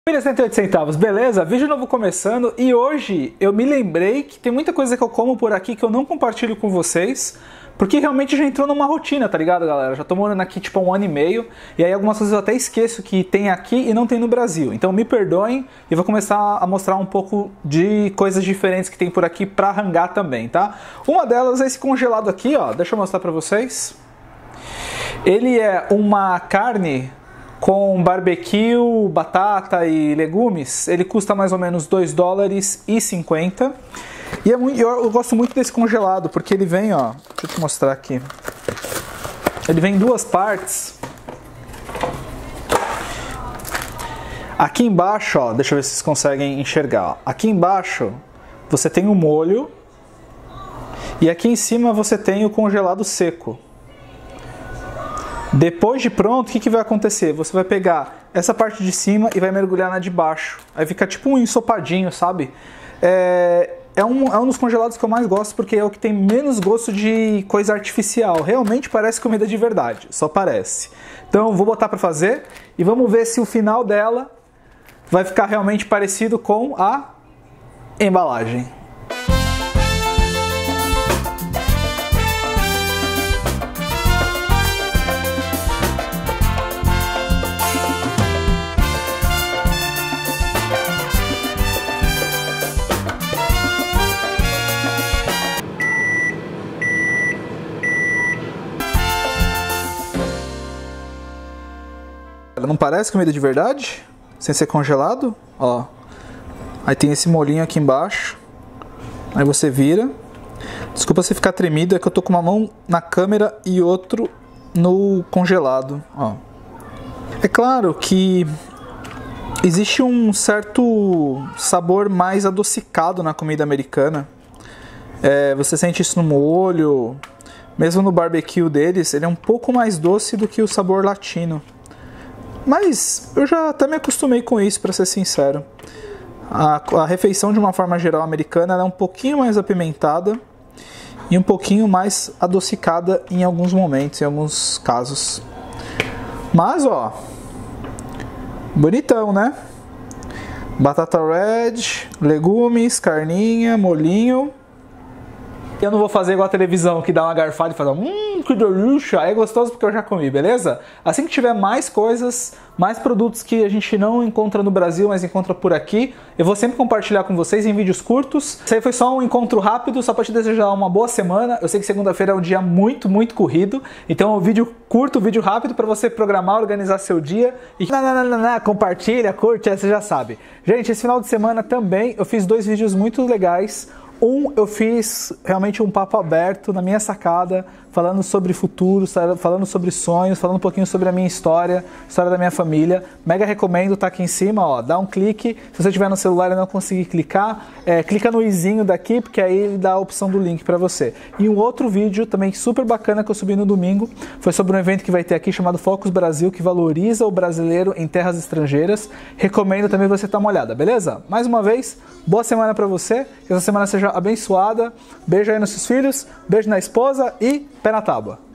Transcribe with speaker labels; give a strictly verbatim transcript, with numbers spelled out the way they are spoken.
Speaker 1: Família cento e oito centavos, beleza? Vídeo novo começando e hoje eu me lembrei que tem muita coisa que eu como por aqui que eu não compartilho com vocês, porque realmente já entrou numa rotina, tá ligado, galera? Já tô morando aqui tipo há um ano e meio e aí algumas coisas eu até esqueço que tem aqui e não tem no Brasil. Então me perdoem e vou começar a mostrar um pouco de coisas diferentes que tem por aqui pra rangar também, tá? Uma delas é esse congelado aqui, ó, deixa eu mostrar pra vocês. Ele é uma carne com barbecue, batata e legumes. Ele custa mais ou menos dois dólares e cinquenta. E é muito, eu, eu gosto muito desse congelado, porque ele vem, ó, deixa eu te mostrar aqui. Ele vem em duas partes. Aqui embaixo, ó, deixa eu ver se vocês conseguem enxergar. Ó. Aqui embaixo você tem o molho e aqui em cima você tem o congelado seco. Depois de pronto, o que, que vai acontecer? Você vai pegar essa parte de cima e vai mergulhar na de baixo. Aí fica tipo um ensopadinho, sabe? É, é, um, é um dos congelados que eu mais gosto porque é o que tem menos gosto de coisa artificial. Realmente parece comida de verdade, só parece. Então vou botar para fazer e vamos ver se o final dela vai ficar realmente parecido com a embalagem. Não parece comida de verdade? Sem ser congelado? Ó. Aí tem esse molhinho aqui embaixo. Aí você vira. Desculpa se ficar tremido, é que eu tô com uma mão na câmera e outro no congelado. Ó. É claro que existe um certo sabor mais adocicado na comida americana. É, você sente isso no molho. Mesmo no barbecue deles, ele é um pouco mais doce do que o sabor latino. Mas eu já até me acostumei com isso, para ser sincero. A, a refeição, de uma forma geral americana, ela é um pouquinho mais apimentada e um pouquinho mais adocicada em alguns momentos, em alguns casos. Mas, ó, bonitão, né? Batata red, legumes, carninha, molhinho. Eu não vou fazer igual a televisão, que dá uma garfada e fala, hum, que delícia, é gostoso porque eu já comi, beleza? Assim que tiver mais coisas, mais produtos que a gente não encontra no Brasil, mas encontra por aqui, eu vou sempre compartilhar com vocês em vídeos curtos. Isso aí foi só um encontro rápido, só para te desejar uma boa semana. Eu sei que segunda-feira é um dia muito, muito corrido, então é um vídeo curto, um vídeo rápido para você programar, organizar seu dia e não, não, não, não, compartilha, curte, você já sabe. Gente, esse final de semana também eu fiz dois vídeos muito legais. Um, eu fiz realmente um papo aberto na minha sacada, falando sobre futuro, falando sobre sonhos, falando um pouquinho sobre a minha história, história da minha família. Mega recomendo, tá aqui em cima, ó, dá um clique. Se você estiver no celular e não conseguir clicar, é, clica no izinho daqui, porque aí ele dá a opção do link para você. E um outro vídeo também super bacana que eu subi no domingo, foi sobre um evento que vai ter aqui chamado Focus Brasil, que valoriza o brasileiro em terras estrangeiras. Recomendo também você dar uma olhada, beleza? Mais uma vez, boa semana para você, que essa semana seja abençoada. Beijo aí nos seus filhos, beijo na esposa e pé na tábua.